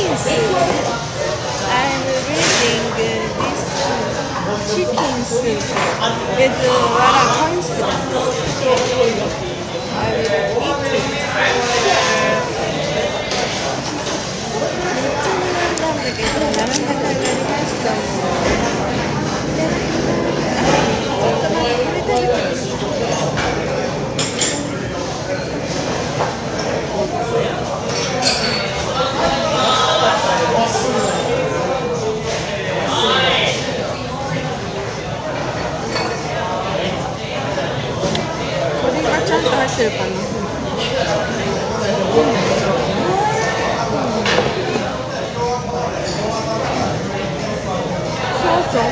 soup. I'm reading this chicken soup with what a coincidence. I will eat it. めっちゃ並んだんだけど、並んだ甲斐がありましたもん。ちゃんと入ってるかな。そうそう。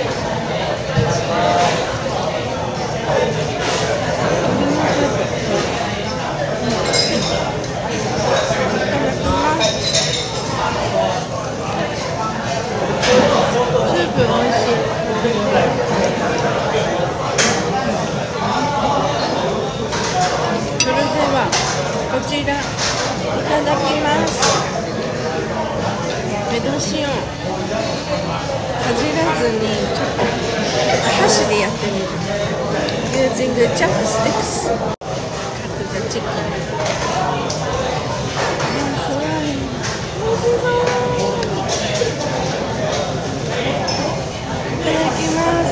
スープおいしい。それではこちらいただきます。目出しをかじらずにちょっと箸でやってみる。Using the chopsticks. Cut the chicken. いただきます。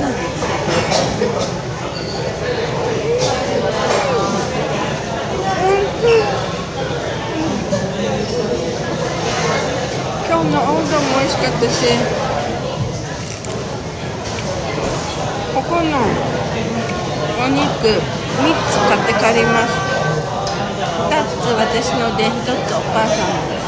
今日のおうどんも美味しかったし、ここのお肉3つ買って帰ります。2つ私ので1つお母さんの。